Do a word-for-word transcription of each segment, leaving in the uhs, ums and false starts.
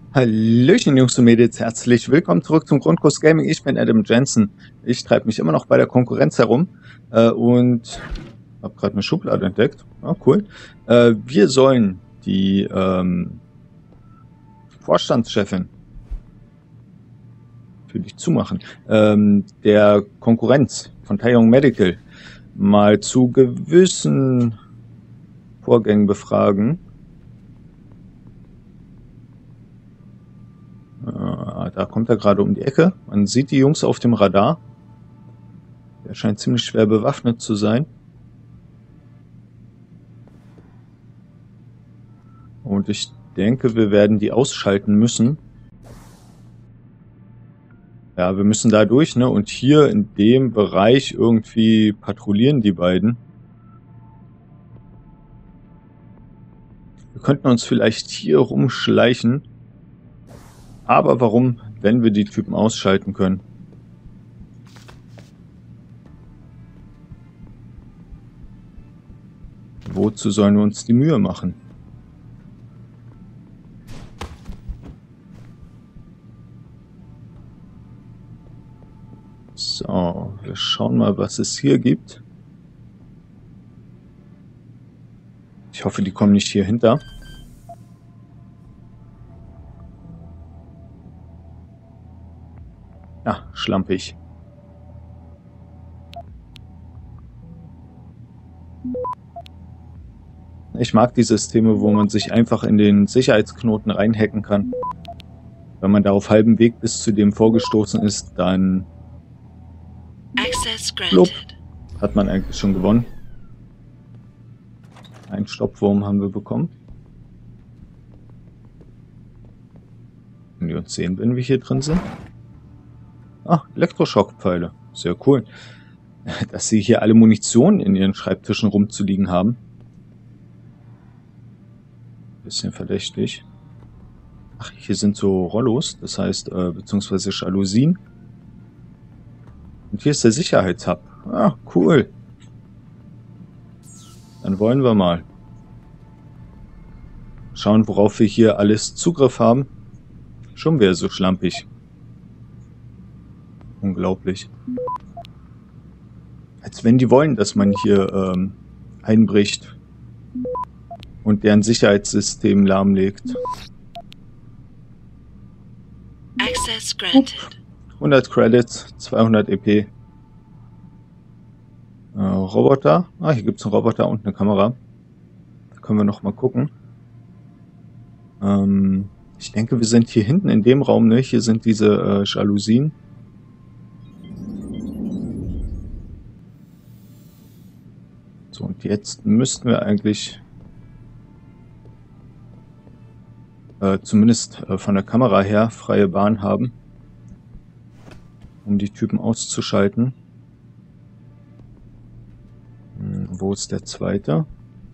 Hallöchen Jungs und Mädels, herzlich willkommen zurück zum Grundkurs Gaming. Ich bin Adam Jensen. Ich treibe mich immer noch bei der Konkurrenz herum äh, und habe gerade eine Schublade entdeckt. Ah, cool. Äh, wir sollen die ähm, Vorstandschefin für dich zumachen, ähm, der Konkurrenz von Taeyong Medical mal zu gewissen Vorgängen befragen. Äh, da kommt er gerade um die Ecke. Man sieht die Jungs auf dem Radar. Der scheint ziemlich schwer bewaffnet zu sein. Und ich denke, wir werden die ausschalten müssen. Ja, wir müssen da durch, ne? Und hier in dem Bereich irgendwie patrouillieren die beiden. Wir könnten uns vielleicht hier rumschleichen. Aber warum, wenn wir die Typen ausschalten können? Wozu sollen wir uns die Mühe machen? So, wir schauen mal, was es hier gibt. Ich hoffe, die kommen nicht hier hinter. Ah, schlampig. Ich mag die Systeme, wo man sich einfach in den Sicherheitsknoten reinhacken kann. Wenn man da auf halbem Weg bis zu dem vorgestoßen ist, dann blub, hat man eigentlich schon gewonnen. Einen Stoppwurm haben wir bekommen. Können die uns sehen, wenn wir hier drin sind? Ah, Elektroschockpfeile. Sehr cool. Dass sie hier alle Munition in ihren Schreibtischen rumzuliegen haben. Bisschen verdächtig. Ach, hier sind so Rollos, das heißt, äh, beziehungsweise Jalousien. Und hier ist der Sicherheitshub. Ah, cool. Dann wollen wir mal schauen, worauf wir hier alles Zugriff haben. Schon wäre so schlampig. Unglaublich. Als wenn die wollen, dass man hier ähm, einbricht und deren Sicherheitssystem lahmlegt. Access granted. hundert Credits, zweihundert E P. Äh, Roboter. Ah, hier gibt es einen Roboter und eine Kamera. Da können wir noch mal gucken. Ähm, ich denke, wir sind hier hinten in dem Raum, ne? Hier sind diese äh, Jalousien. So, und jetzt müssten wir eigentlich äh, zumindest äh, von der Kamera her freie Bahn haben, um die Typen auszuschalten. Hm, wo ist der zweite?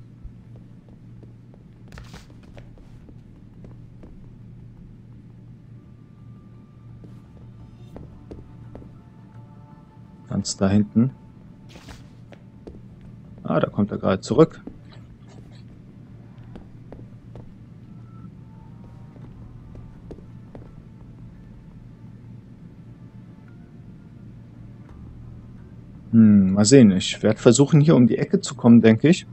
Ganz da hinten. Ah, da kommt er gerade zurück. Hm, mal sehen. Ich werde versuchen, hier um die Ecke zu kommen, denke ich.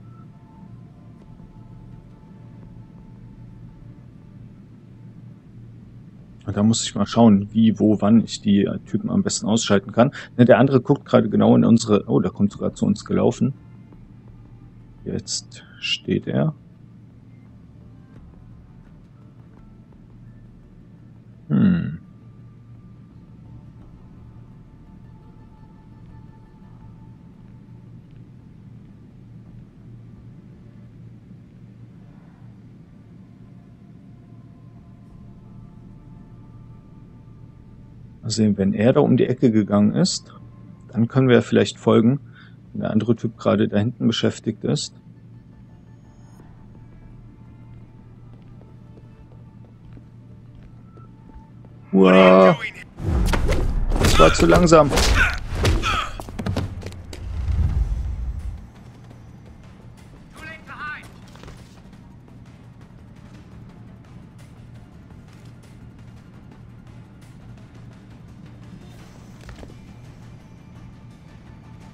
Und da muss ich mal schauen, wie, wo, wann ich die äh, Typen am besten ausschalten kann. Ne, der andere guckt gerade genau in unsere... Oh, der kommt sogar zu uns gelaufen. Jetzt steht er. Hm. Mal sehen, wenn er da um die Ecke gegangen ist, dann können wir vielleicht folgen, wenn der andere Typ gerade da hinten beschäftigt ist. Wow. Das war zu langsam.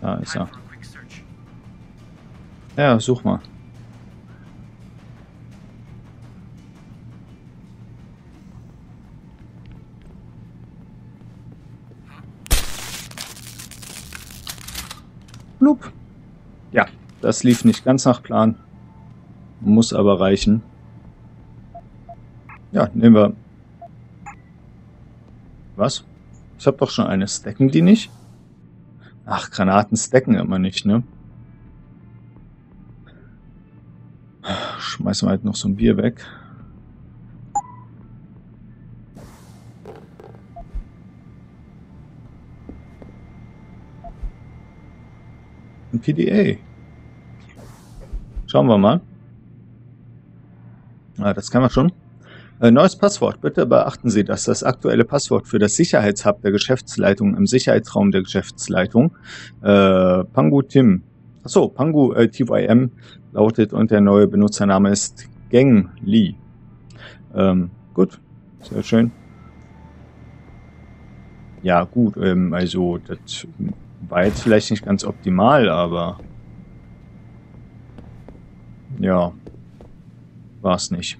Da ist er. Ja, such mal. Blub. Ja, das lief nicht ganz nach Plan. Muss aber reichen. Ja, nehmen wir... Was? Ich habe doch schon eine. Stacken die nicht? Ach, Granaten stacken immer nicht, ne? Schmeißen wir halt noch so ein Bier weg. Ein P D A. Schauen wir mal. Ah, das kann man schon. Äh, neues Passwort. Bitte beachten Sie, dass das aktuelle Passwort für das Sicherheitshub der Geschäftsleitung im Sicherheitsraum der Geschäftsleitung äh, Pangu Tim. Achso, Pangu äh, T Y M lautet und der neue Benutzername ist Geng Li. Ähm, gut, sehr schön. Ja, gut, ähm, also das war jetzt vielleicht nicht ganz optimal, aber ja, war es nicht.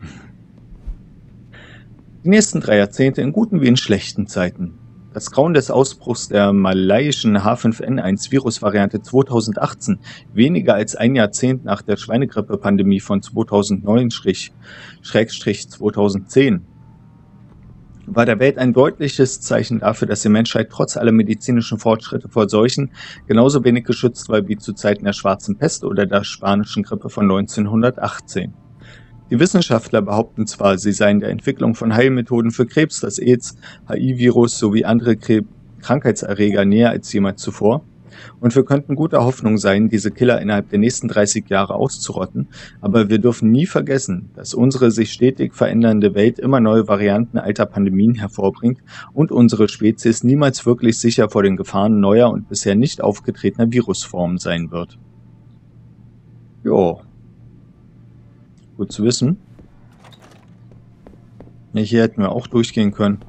Die nächsten drei Jahrzehnte in guten wie in schlechten Zeiten. Das Grauen des Ausbruchs der malaiischen H fünf N eins Virusvariante zweitausendachtzehn, weniger als ein Jahrzehnt nach der Schweinegrippe-Pandemie von zweitausendneun zweitausendzehn, war der Welt ein deutliches Zeichen dafür, dass die Menschheit trotz aller medizinischen Fortschritte vor Seuchen genauso wenig geschützt war wie zu Zeiten der Schwarzen Pest oder der spanischen Grippe von neunzehnhundertachtzehn. Die Wissenschaftler behaupten zwar, sie seien der Entwicklung von Heilmethoden für Krebs, das AIDS, H I-Virus sowie andere Krankheitserreger näher als jemals zuvor, und wir könnten guter Hoffnung sein, diese Killer innerhalb der nächsten dreißig Jahre auszurotten, aber wir dürfen nie vergessen, dass unsere sich stetig verändernde Welt immer neue Varianten alter Pandemien hervorbringt und unsere Spezies niemals wirklich sicher vor den Gefahren neuer und bisher nicht aufgetretener Virusformen sein wird. Jo. Gut zu wissen. Ja, hier hätten wir auch durchgehen können.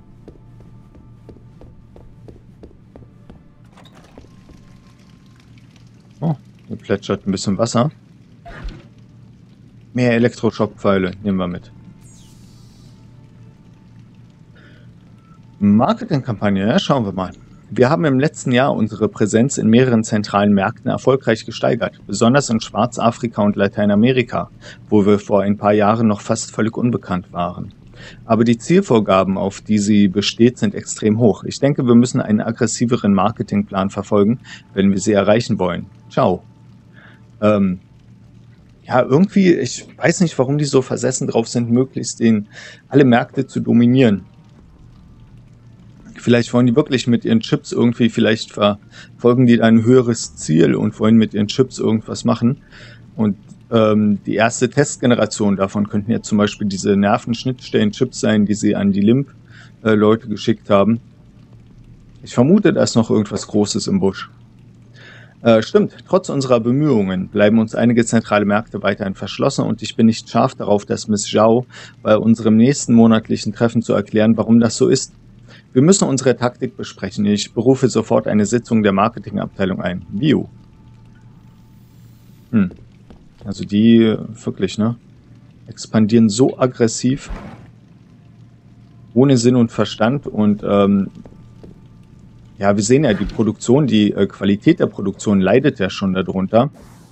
Oh, hier plätschert ein bisschen Wasser. Mehr Elektroschockpfeile nehmen wir mit. Marketingkampagne, ja, schauen wir mal. Wir haben im letzten Jahr unsere Präsenz in mehreren zentralen Märkten erfolgreich gesteigert, besonders in Schwarzafrika und Lateinamerika, wo wir vor ein paar Jahren noch fast völlig unbekannt waren. Aber die Zielvorgaben, auf die sie besteht, sind extrem hoch. Ich denke, wir müssen einen aggressiveren Marketingplan verfolgen, wenn wir sie erreichen wollen. Ciao. Ähm, ja, irgendwie, ich weiß nicht, warum die so versessen drauf sind, möglichst den, alle Märkte zu dominieren. Vielleicht wollen die wirklich mit ihren Chips irgendwie, vielleicht verfolgen die ein höheres Ziel und wollen mit ihren Chips irgendwas machen. Und ähm, die erste Testgeneration davon könnten jetzt zum Beispiel diese Nervenschnittstellen-Chips sein, die sie an die Limp-Leute äh, geschickt haben. Ich vermute, da ist noch irgendwas Großes im Busch. Äh, stimmt, trotz unserer Bemühungen bleiben uns einige zentrale Märkte weiterhin verschlossen und ich bin nicht scharf darauf, dass Miss Zhao bei unserem nächsten monatlichen Treffen zu erklären, warum das so ist. Wir müssen unsere Taktik besprechen. Ich berufe sofort eine Sitzung der Marketingabteilung ein. Bio. Hm. Also die wirklich, ne? Expandieren so aggressiv. Ohne Sinn und Verstand. Und ähm, ja, wir sehen ja, die Produktion, die äh, Qualität der Produktion leidet ja schon darunter.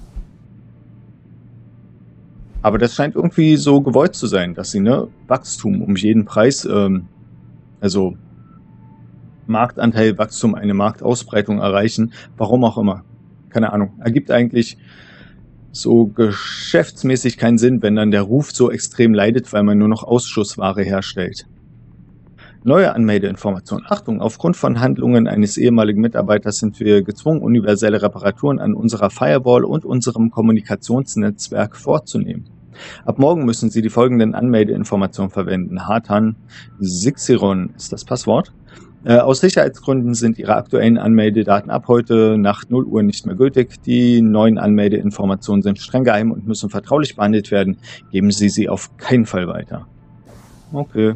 Aber das scheint irgendwie so gewollt zu sein, dass sie, ne, Wachstum um jeden Preis, ähm, also Marktanteil, Wachstum, eine Marktausbreitung erreichen, warum auch immer. Keine Ahnung. Ergibt eigentlich so geschäftsmäßig keinen Sinn, wenn dann der Ruf so extrem leidet, weil man nur noch Ausschussware herstellt. Neue Anmeldeinformation. Achtung, aufgrund von Handlungen eines ehemaligen Mitarbeiters sind wir gezwungen, universelle Reparaturen an unserer Firewall und unserem Kommunikationsnetzwerk vorzunehmen. Ab morgen müssen Sie die folgenden Anmeldeinformationen verwenden. Hatan Sixiron ist das Passwort. Äh, aus Sicherheitsgründen sind Ihre aktuellen Anmeldedaten ab heute Nacht null Uhr nicht mehr gültig. Die neuen Anmeldeinformationen sind streng geheim und müssen vertraulich behandelt werden. Geben Sie sie auf keinen Fall weiter. Okay.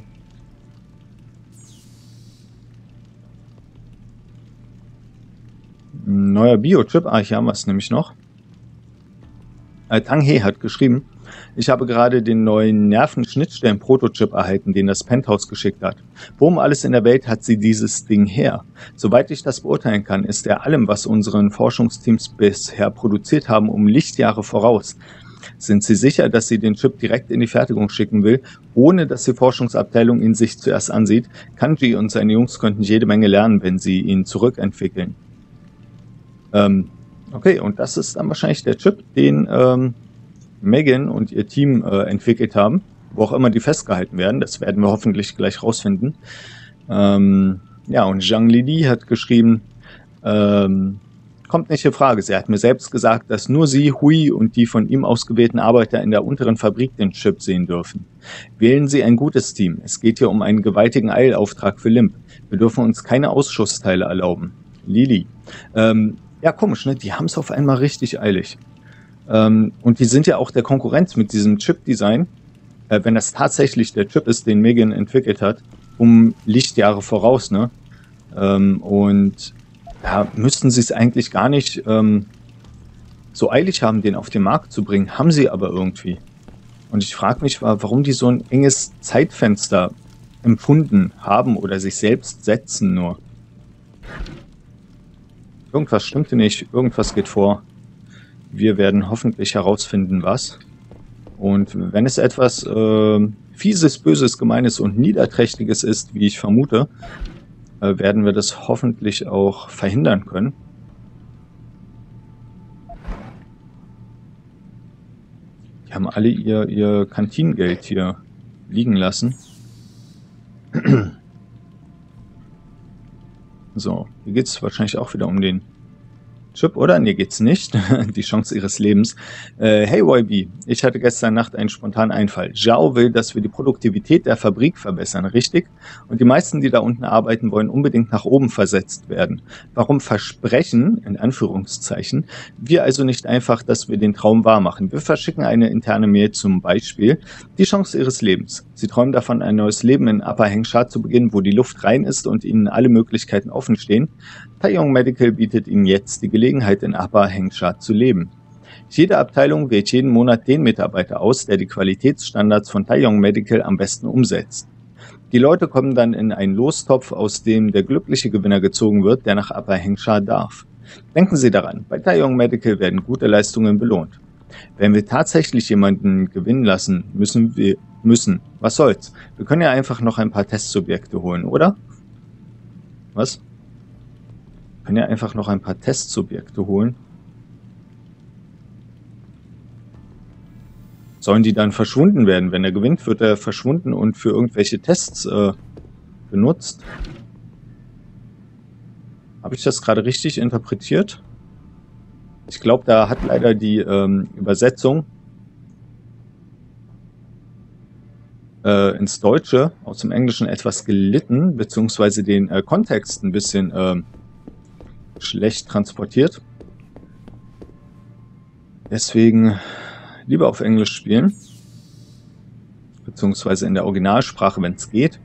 neuer Biochip. Ah, hier haben wir es nämlich noch. Äh, Tang He hat geschrieben, ich habe gerade den neuen Nervenschnittstellen-Prototyp erhalten, den das Penthouse geschickt hat. Wo um alles in der Welt hat sie dieses Ding her? Soweit ich das beurteilen kann, ist er allem, was unseren Forschungsteams bisher produziert haben, um Lichtjahre voraus. Sind Sie sicher, dass sie den Chip direkt in die Fertigung schicken will, ohne dass die Forschungsabteilung ihn sich zuerst ansieht? Kanji und seine Jungs könnten jede Menge lernen, wenn sie ihn zurückentwickeln. Ähm, okay, und das ist dann wahrscheinlich der Chip, den ähm, Megan und ihr Team äh, entwickelt haben, wo auch immer die festgehalten werden. Das werden wir hoffentlich gleich rausfinden. Ähm, ja, und Zhang Lili hat geschrieben, ähm, kommt nicht in Frage. Sie hat mir selbst gesagt, dass nur sie, Hui und die von ihm ausgewählten Arbeiter in der unteren Fabrik den Chip sehen dürfen. Wählen Sie ein gutes Team. Es geht hier um einen gewaltigen Eilauftrag für Limp. Wir dürfen uns keine Ausschussteile erlauben. Lili. Ähm, ja, komisch, ne? Die haben es auf einmal richtig eilig. Ähm, und die sind ja auch der Konkurrenz mit diesem Chip-Design, äh, wenn das tatsächlich der Chip ist, den Megan entwickelt hat, um Lichtjahre voraus, ne? Ähm, und da müssten sie es eigentlich gar nicht ähm, so eilig haben, den auf den Markt zu bringen. Haben sie aber irgendwie. Und ich frage mich, warum die so ein enges Zeitfenster empfunden haben oder sich selbst setzen nur. Irgendwas stimmte nicht, irgendwas geht vor. Wir werden hoffentlich herausfinden, was. Und wenn es etwas äh, Fieses, Böses, Gemeines und Niederträchtiges ist, wie ich vermute, äh, werden wir das hoffentlich auch verhindern können. Die haben alle ihr, ihr Kantinengeld hier liegen lassen. So, hier geht es wahrscheinlich auch wieder um den Chip, oder? Nee, geht's nicht. Die Chance ihres Lebens. Äh, hey Y B, ich hatte gestern Nacht einen spontanen Einfall. Zhao will, dass wir die Produktivität der Fabrik verbessern, richtig? Und die meisten, die da unten arbeiten, wollen unbedingt nach oben versetzt werden. Warum versprechen, in Anführungszeichen, wir also nicht einfach, dass wir den Traum wahr machen? Wir verschicken eine interne Mail zum Beispiel. Die Chance ihres Lebens. Sie träumen davon, ein neues Leben in Upper Hengsha zu beginnen, wo die Luft rein ist und ihnen alle Möglichkeiten offen stehen. Taeyong Medical bietet ihnen jetzt die Gelegenheit, in Upper Hengsha zu leben. Jede Abteilung wählt jeden Monat den Mitarbeiter aus, der die Qualitätsstandards von Taeyong Medical am besten umsetzt. Die Leute kommen dann in einen Lostopf, aus dem der glückliche Gewinner gezogen wird, der nach Upper Hengsha darf. Denken Sie daran, bei Taeyong Medical werden gute Leistungen belohnt. Wenn wir tatsächlich jemanden gewinnen lassen, müssen wir, müssen, was soll's? Wir können ja einfach noch ein paar Testsubjekte holen, oder? Was? Wir können ja einfach noch ein paar Testsubjekte holen. Sollen die dann verschwunden werden? Wenn er gewinnt, wird er verschwunden und für irgendwelche Tests äh, benutzt. Habe ich das gerade richtig interpretiert? Ich glaube, da hat leider die ähm, Übersetzung äh, ins Deutsche aus dem Englischen etwas gelitten, beziehungsweise den äh, Kontext ein bisschen äh, schlecht transportiert. Deswegen lieber auf Englisch spielen, beziehungsweise in der Originalsprache, wenn es geht.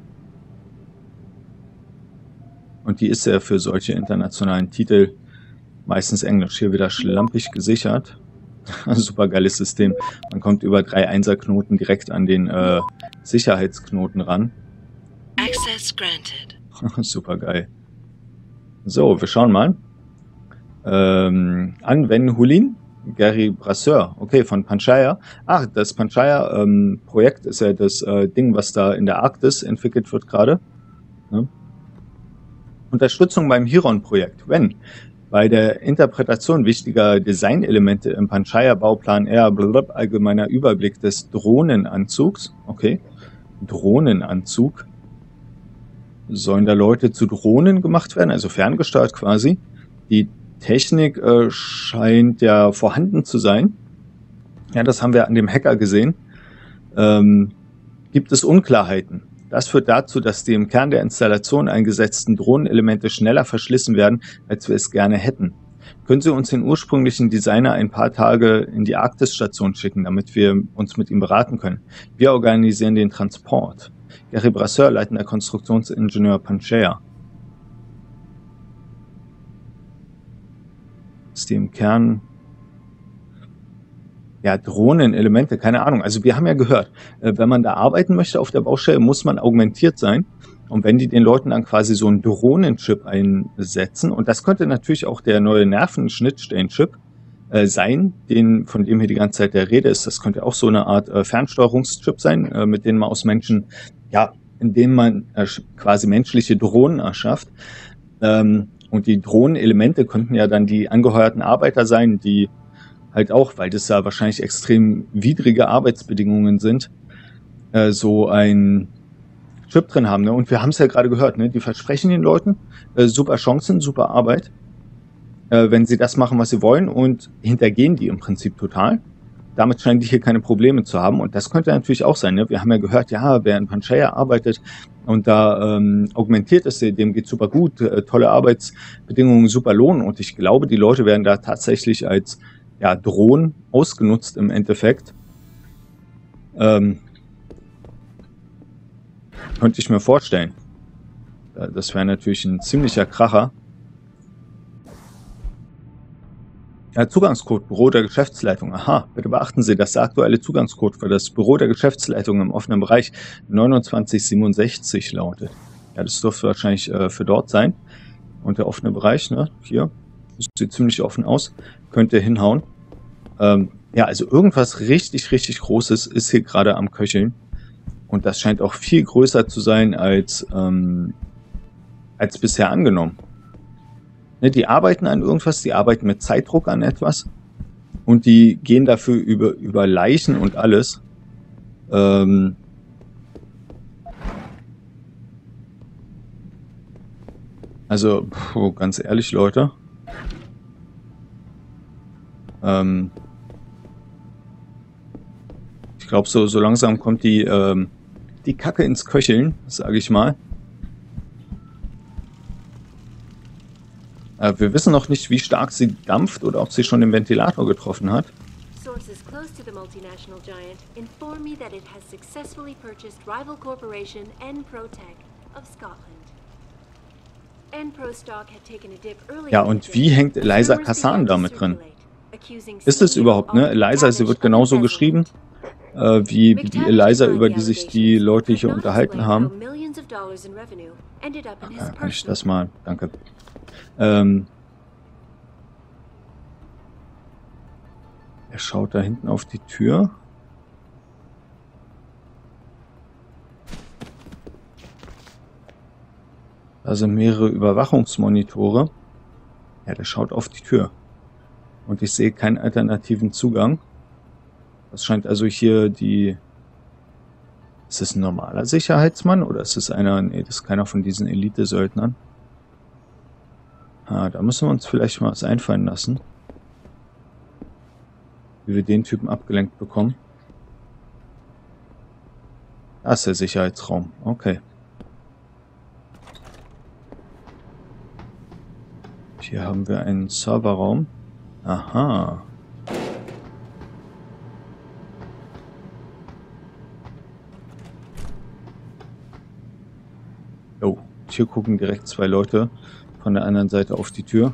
Und die ist ja für solche internationalen Titel meistens Englisch. Hier wieder schlampig gesichert. Super geiles System. Man kommt über drei Einserknoten direkt an den äh, Sicherheitsknoten ran. Access granted. Super geil. So, wir schauen mal. Ähm, an Wen Hulin, Gary Brasseur, okay, von Panchaya. Ach, das Panchaya-Projekt ähm, ist ja das äh, Ding, was da in der Arktis entwickelt wird gerade. Ne? Unterstützung beim Chiron-Projekt. Wenn bei der Interpretation wichtiger Designelemente im Panchaya-Bauplan R, blablabla, allgemeiner Überblick des Drohnenanzugs. Okay, Drohnenanzug. Sollen da Leute zu Drohnen gemacht werden, also ferngesteuert quasi. Die Technik äh, scheint ja vorhanden zu sein. Ja, das haben wir an dem Hacker gesehen. Ähm, gibt es Unklarheiten? Das führt dazu, dass die im Kern der Installation eingesetzten Drohnenelemente schneller verschlissen werden, als wir es gerne hätten. Können Sie uns den ursprünglichen Designer ein paar Tage in die Arktis-Station schicken, damit wir uns mit ihm beraten können? Wir organisieren den Transport. Gary Brasseur, leitender Konstruktionsingenieur Panchaya. die im Kern... Ja, Drohnenelemente, keine Ahnung. Also wir haben ja gehört, äh, wenn man da arbeiten möchte auf der Baustelle, muss man augmentiert sein. Und wenn die den Leuten dann quasi so einen Drohnenchip einsetzen, und das könnte natürlich auch der neue Nervenschnittstellenchip äh, sein, den, von dem hier die ganze Zeit der Rede ist. Das könnte auch so eine Art äh, Fernsteuerungschip sein, äh, mit dem man aus Menschen, ja, indem man äh, quasi menschliche Drohnen erschafft. Ähm, und die Drohnenelemente könnten ja dann die angeheuerten Arbeiter sein, die halt auch, weil das da wahrscheinlich extrem widrige Arbeitsbedingungen sind, äh, so ein Chip drin haben. Ne? Und wir haben es ja gerade gehört, ne? Die versprechen den Leuten äh, super Chancen, super Arbeit, äh, wenn sie das machen, was sie wollen, und hintergehen die im Prinzip total. Damit scheinen die hier keine Probleme zu haben. Und das könnte natürlich auch sein. Ne? Wir haben ja gehört, ja, wer in Panchaea arbeitet und da ähm, augmentiert ist, dem geht super gut, äh, tolle Arbeitsbedingungen, super Lohn. Und ich glaube, die Leute werden da tatsächlich als ja, Drohnen ausgenutzt im Endeffekt. Ähm, könnte ich mir vorstellen. Das wäre natürlich ein ziemlicher Kracher. Ja, Zugangscode, Büro der Geschäftsleitung. Aha, bitte beachten Sie, dass der aktuelle Zugangscode für das Büro der Geschäftsleitung im offenen Bereich neunundzwanzig siebenundsechzig lautet. Ja, das dürfte wahrscheinlich äh, für dort sein. Und der offene Bereich, ne, hier, das sieht ziemlich offen aus, könnte hinhauen. Ähm, ja, also irgendwas richtig, richtig Großes ist hier gerade am Köcheln. Und das scheint auch viel größer zu sein als, ähm, als bisher angenommen. Ne, die arbeiten an irgendwas, die arbeiten mit Zeitdruck an etwas. Und die gehen dafür über, über Leichen und alles. Ähm, also, puh, ganz ehrlich, Leute. Ähm, ich glaube, so, so langsam kommt die, ähm, die Kacke ins Köcheln, sage ich mal. Äh, wir wissen noch nicht, wie stark sie dampft oder ob sie schon den Ventilator getroffen hat. Sources close to the multinational giant inform me that it has successfully purchased rival corporation Enprotech of Scotland. Enpro stock had taken a dip earlier. Ja, und wie hängt Eliza Kassan damit drin? Ist es überhaupt, ne? Eliza, sie wird genauso geschrieben, äh, wie, wie die Eliza, über die sich die Leute hier unterhalten haben. Okay, kann ich das mal, danke. Ähm, er schaut da hinten auf die Tür. Da sind mehrere Überwachungsmonitore. Ja, der schaut auf die Tür. Und ich sehe keinen alternativen Zugang. Das scheint also hier die... Ist es ein normaler Sicherheitsmann oder ist es einer... Nee, das ist keiner von diesen Elite-Söldnern. Ah, da müssen wir uns vielleicht mal was einfallen lassen. Wie wir den Typen abgelenkt bekommen. Da ist der Sicherheitsraum. Okay. Hier haben wir einen Serverraum. Aha. Oh, hier gucken direkt zwei Leute von der anderen Seite auf die Tür.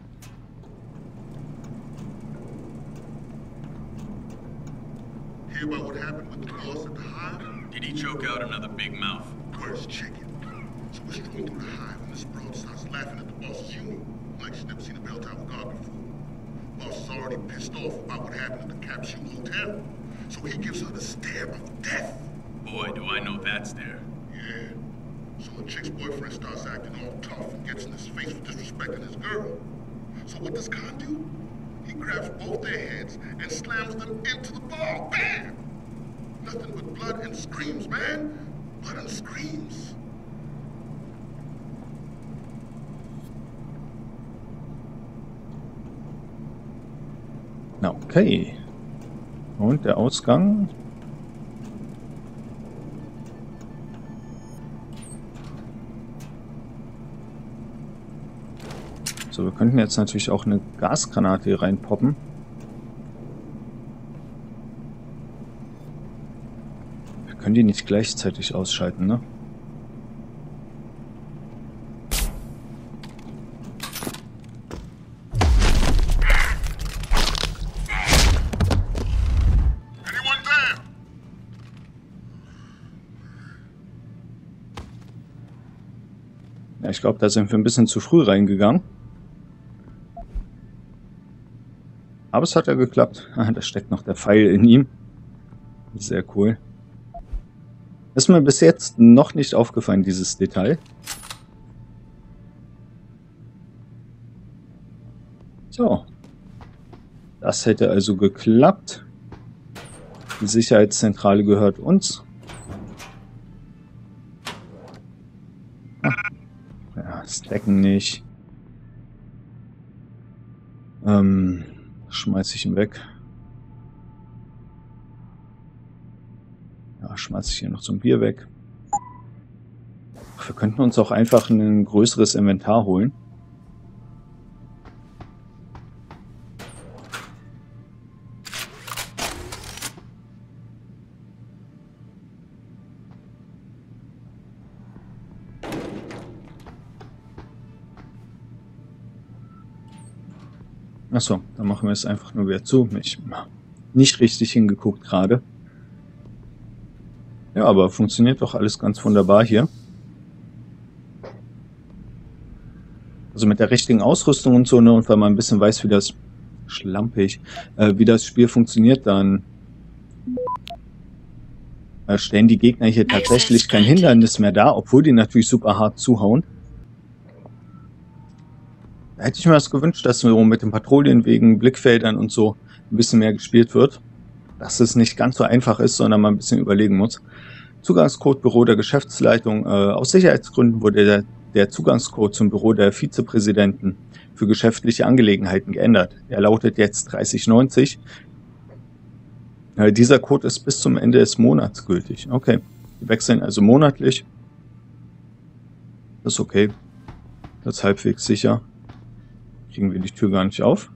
Hear about what happened with the boss at the hive? Did he choke out another big mouth? Where's chicken? So we're strolling through the hive and this broad starts laughing at the boss's humor, like she's never seen a bell tower guard before. Boss is already pissed off about what happened at the Capsule Hotel, so he gives her the stare of death. Boy, do I know that stare. Yeah. So the chick's boyfriend starts acting all tough and gets in his face for disrespecting his girl. So what does Khan do? He grabs both their heads and slams them into the bar. Bam! Nothing but blood and screams, man. Blood and screams. Na, okay. Und der Ausgang? So, wir könnten jetzt natürlich auch eine Gasgranate hier reinpoppen. Wir können die nicht gleichzeitig ausschalten, ne? Ja, ich glaube, da sind wir ein bisschen zu früh reingegangen. Aber es hat ja geklappt. Da steckt noch der Pfeil in ihm. Sehr cool. Ist mir bis jetzt noch nicht aufgefallen, dieses Detail. So. Das hätte also geklappt. Die Sicherheitszentrale gehört uns. Ah. Ja, stacken nicht. Ähm, schmeiß ich ihn weg. Ja, schmeiß ich hier noch so ein Bier weg. Ach, wir könnten uns auch einfach ein größeres Inventar holen. Achso, dann machen wir es einfach nur wieder zu. Ich nicht richtig hingeguckt gerade. Ja, aber funktioniert doch alles ganz wunderbar hier. Also mit der richtigen Ausrüstung und so, ne, und weil man ein bisschen weiß, wie das schlampig, äh, wie das Spiel funktioniert, dann äh, stellen die Gegner hier tatsächlich kein Hindernis mehr dar, obwohl die natürlich super hart zuhauen. Da hätte ich mir das gewünscht, dass so mit den Patrouillenwegen, Blickfeldern und so ein bisschen mehr gespielt wird. Dass es nicht ganz so einfach ist, sondern man ein bisschen überlegen muss. Zugangscode Büro der Geschäftsleitung. Äh, aus Sicherheitsgründen wurde der, der Zugangscode zum Büro der Vizepräsidenten für geschäftliche Angelegenheiten geändert. Er lautet jetzt dreißig neunzig. Äh, dieser Code ist bis zum Ende des Monats gültig. Okay, wir wechseln also monatlich. Das ist okay. Das ist halbwegs sicher. Kriegen wir die Tür gar nicht auf.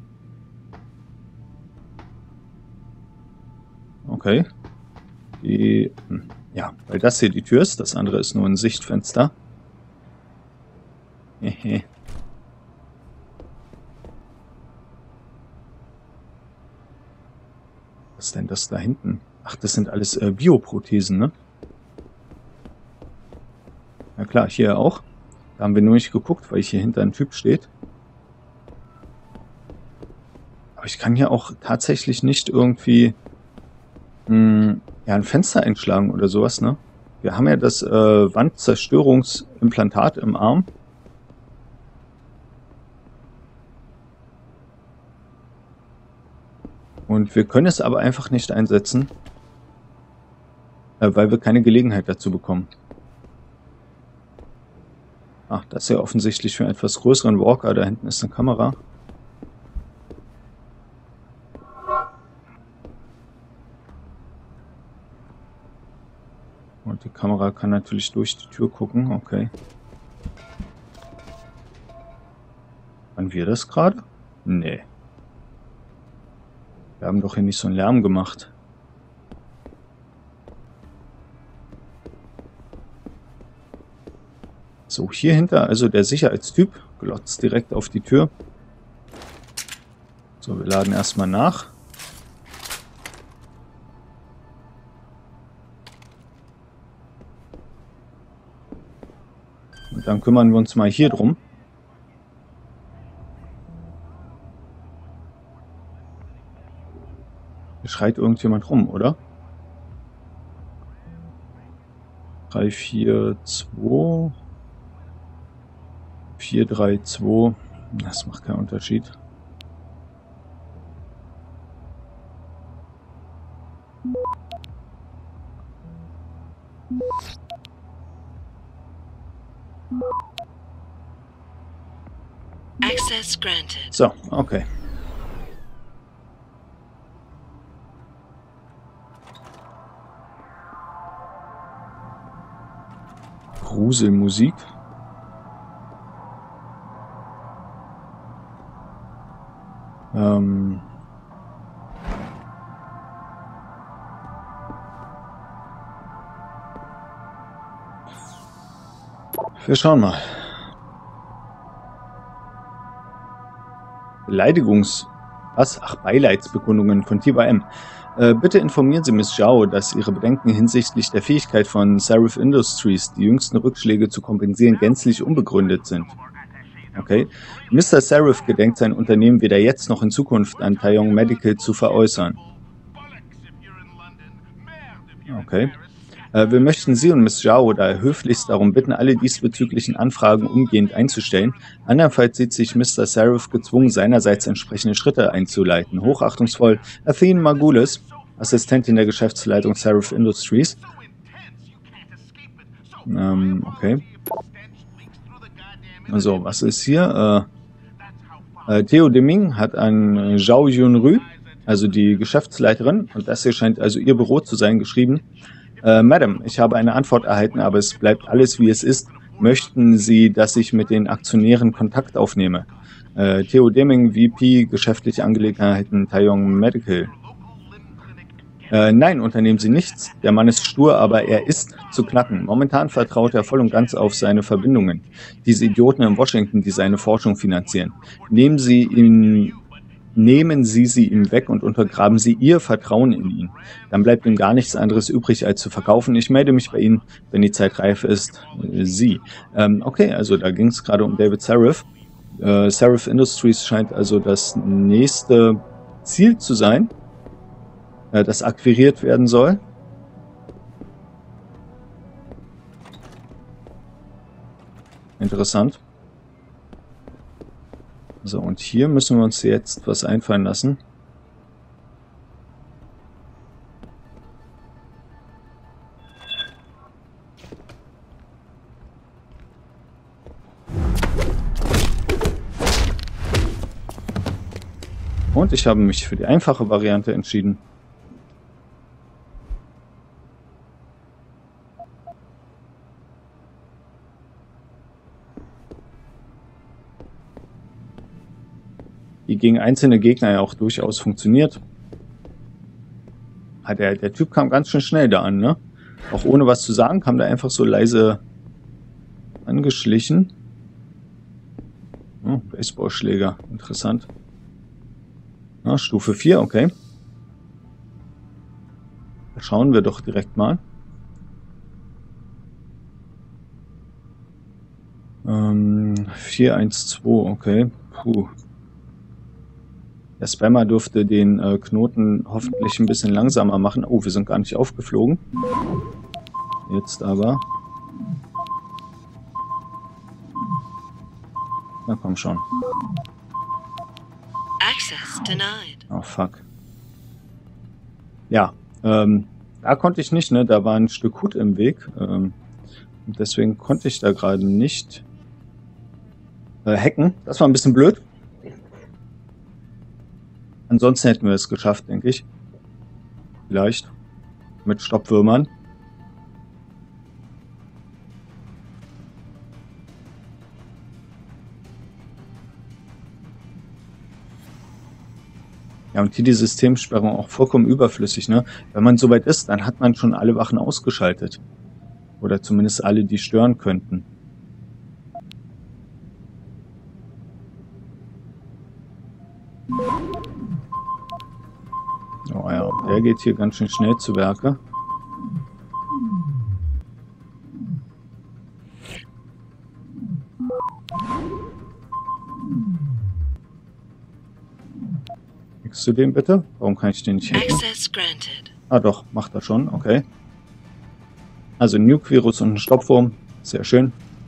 Okay. Die, ja, weil das hier die Tür ist, das andere ist nur ein Sichtfenster. Hehe. Was ist denn das da hinten? Ach, das sind alles äh, Bioprothesen, ne? Ja klar, hier auch. Da haben wir nur nicht geguckt, weil hier hinter ein Typ steht. Aber ich kann hier auch tatsächlich nicht irgendwie mh, ja, ein Fenster einschlagen oder sowas, ne? Wir haben ja das äh, Wandzerstörungsimplantat im Arm. Und wir können es aber einfach nicht einsetzen, äh, weil wir keine Gelegenheit dazu bekommen. Ach, das ist ja offensichtlich für einen etwas größeren Walker. Da hinten ist eine Kamera. Und die Kamera kann natürlich durch die Tür gucken. Okay. Waren wir das gerade? Nee. Wir haben doch hier nicht so einen Lärm gemacht. So, hier hinter, also der Sicherheitstyp, glotzt direkt auf die Tür. So, wir laden erstmal nach. Und dann kümmern wir uns mal hier drum. Hier schreit irgendjemand rum, oder? drei, vier, zwei. vier, drei, zwei. Das macht keinen Unterschied. Access granted. So, okay. Gruselmusik. Ähm. Wir schauen mal. Beleidigungs... Was? Ach, Beileidsbekundungen von T Y M. Äh, bitte informieren Sie Miss Zhao, dass Ihre Bedenken hinsichtlich der Fähigkeit von Seraph Industries, die jüngsten Rückschläge zu kompensieren, gänzlich unbegründet sind. Okay. Mister Seraph gedenkt sein Unternehmen weder jetzt noch in Zukunft an Taeyong Medical zu veräußern. Okay. Äh, wir möchten Sie und Miss Zhao daher höflichst darum bitten, alle diesbezüglichen Anfragen umgehend einzustellen. Andernfalls sieht sich Mister Seraph gezwungen, seinerseits entsprechende Schritte einzuleiten. Hochachtungsvoll, Athene Margulis, Assistentin der Geschäftsleitung Seraph Industries. Ähm, okay. Also, was ist hier? Äh, äh, Theo Deming hat an äh, Zhao Yunrü, also die Geschäftsleiterin, und das hier scheint also ihr Büro zu sein, geschrieben. Äh, Madam, ich habe eine Antwort erhalten, aber es bleibt alles wie es ist. Möchten Sie, dass ich mit den Aktionären Kontakt aufnehme? Äh, Theo Deming, V P, geschäftliche Angelegenheiten, Taeyong Medical. Äh, nein, unternehmen Sie nichts. Der Mann ist stur, aber er ist zu knacken. Momentan vertraut er voll und ganz auf seine Verbindungen. Diese Idioten in Washington, die seine Forschung finanzieren. Nehmen Sie ihn, nehmen Sie sie ihm weg und untergraben Sie Ihr Vertrauen in ihn. Dann bleibt ihm gar nichts anderes übrig, als zu verkaufen. Ich melde mich bei Ihnen, wenn die Zeit reif ist. Äh, Sie. Ähm, okay, also da ging es gerade um David Seraph. Äh, Seraph Industries scheint also das nächste Ziel zu sein, das akquiriert werden soll. Interessant. So, und hier müssen wir uns jetzt was einfallen lassen. Und ich habe mich für die einfache Variante entschieden. Die gegen einzelne Gegner ja auch durchaus funktioniert. Ah, der, der Typ kam ganz schön schnell da an, ne? Auch ohne was zu sagen, kam der einfach so leise angeschlichen. Oh, Baseballschläger, interessant. Na, Stufe vier, okay. Da schauen wir doch direkt mal. Ähm, vier eins zwei, okay. Puh. Der Spammer dürfte den äh, Knoten hoffentlich ein bisschen langsamer machen. Oh, wir sind gar nicht aufgeflogen. Jetzt aber. Na komm schon. Access denied. Oh fuck. Ja, ähm, da konnte ich nicht, ne? Da war ein Stück Hut im Weg. Ähm, und deswegen konnte ich da gerade nicht äh, hacken. Das war ein bisschen blöd. Ansonsten hätten wir es geschafft, denke ich. Vielleicht. Mit Stoppwürmern. Ja, und hier die Systemsperrung auch vollkommen überflüssig, ne? Wenn man soweit ist, dann hat man schon alle Wachen ausgeschaltet. Oder zumindest alle, die stören könnten. Oh ja, der geht hier ganz schön schnell zu Werke. Kriegst du den bitte? Warum kann ich den nicht hacken? Access granted. Ah doch, macht er schon, okay. Also Nuke-Virus und ein Stoppwurm, sehr schön.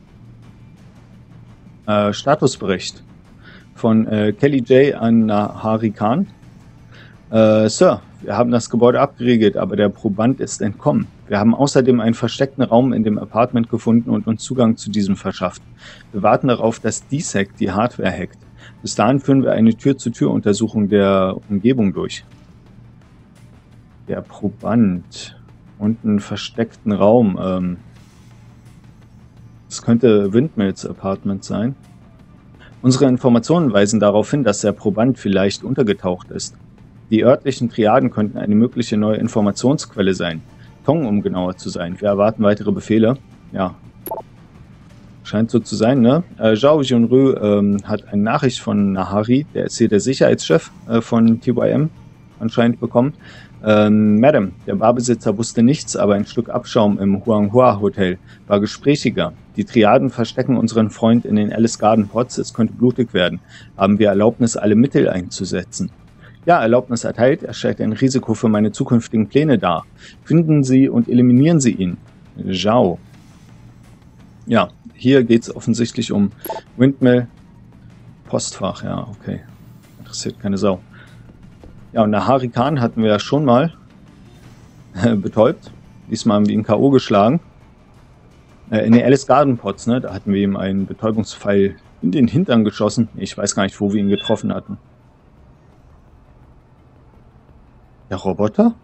Äh, Statusbericht von äh, Kelly J. an Nahari Khan. Äh, Sir, wir haben das Gebäude abgeriegelt, aber der Proband ist entkommen. Wir haben außerdem einen versteckten Raum in dem Apartment gefunden und uns Zugang zu diesem verschafft. Wir warten darauf, dass D S E C die Hardware hackt. Bis dahin führen wir eine Tür-zu-Tür-Untersuchung der Umgebung durch. Der Proband und einen versteckten Raum. Ähm, das könnte Windmills Apartment sein. Unsere Informationen weisen darauf hin, dass der Proband vielleicht untergetaucht ist. Die örtlichen Triaden könnten eine mögliche neue Informationsquelle sein. Tong, um genauer zu sein. Wir erwarten weitere Befehle. Ja. Scheint so zu sein, ne? Äh, Zhao Junru ähm, hat eine Nachricht von Nahari, der ist hier der Sicherheitschef äh, von T Y M, anscheinend bekommen. Ähm, Madam, der Barbesitzer wusste nichts, aber ein Stück Abschaum im Huanghua Hotel war gesprächiger. Die Triaden verstecken unseren Freund in den Alice Garden Pots, es könnte blutig werden. Haben wir Erlaubnis, alle Mittel einzusetzen? Ja, Erlaubnis erteilt, er stellt ein Risiko für meine zukünftigen Pläne dar. Finden Sie und eliminieren Sie ihn. Zhao. Ja, hier geht es offensichtlich um Windmill. Postfach, ja, okay. Interessiert keine Sau. Ja, und Nahari Khan hatten wir ja schon mal äh, betäubt. Diesmal haben wir ihn K O geschlagen. Äh, in den Alice Garden Pots, ne? Da hatten wir ihm einen Betäubungspfeil in den Hintern geschossen. Ich weiß gar nicht, wo wir ihn getroffen hatten. Der Roboter?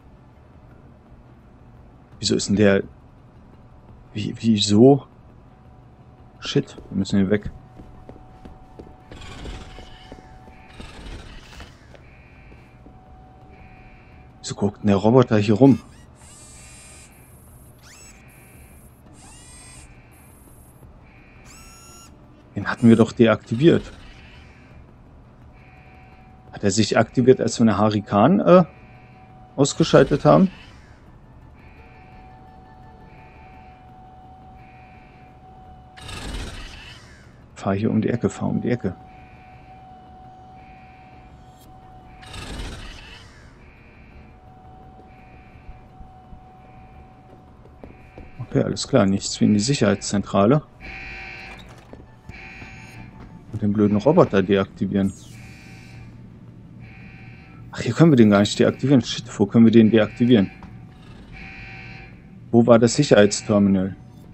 Wieso ist denn der... Wie, wieso? Shit, wir müssen hier weg. Wieso guckt denn der Roboter hier rum? Den hatten wir doch deaktiviert. Hat er sich aktiviert, als wir eine Nahari Khan äh, ausgeschaltet haben? Fahr hier um die Ecke, fahr um die Ecke. Okay, alles klar, nichts wie in die Sicherheitszentrale. Und den blöden Roboter deaktivieren. Ach, hier können wir den gar nicht deaktivieren. Shit, wo können wir den deaktivieren? Wo war das Sicherheitsterminal?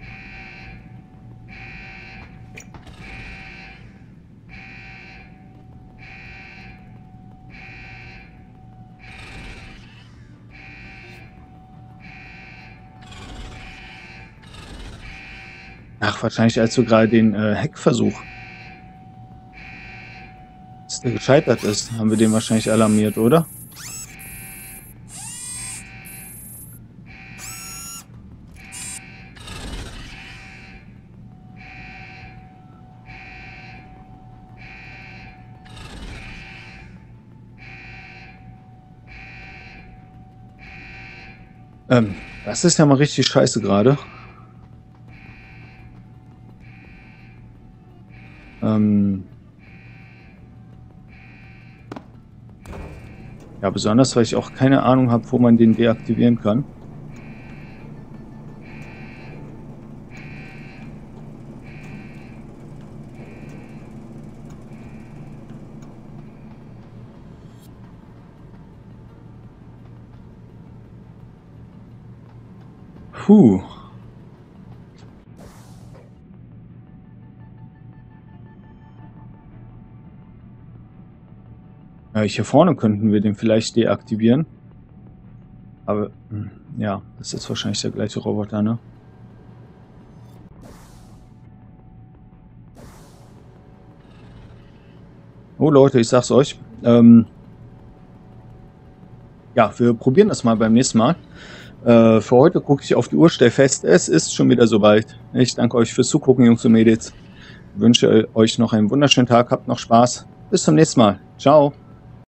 Ach, wahrscheinlich als wir gerade den äh, Hackversuch, dass der gescheitert ist, haben wir den wahrscheinlich alarmiert, oder? Ähm, das ist ja mal richtig scheiße gerade. Ähm ja, besonders, weil ich auch keine Ahnung habe, wo man den deaktivieren kann. Puh. Ja, hier vorne könnten wir den vielleicht deaktivieren. Aber, ja, das ist wahrscheinlich der gleiche Roboter, ne? Oh Leute, ich sag's euch. Ähm, ja, wir probieren das mal beim nächsten Mal. Äh, für heute gucke ich auf die Uhr, stell fest, es ist schon wieder soweit. Ich danke euch fürs Zugucken, Jungs und Mädels. Ich wünsche euch noch einen wunderschönen Tag, habt noch Spaß. Bis zum nächsten Mal. Ciao.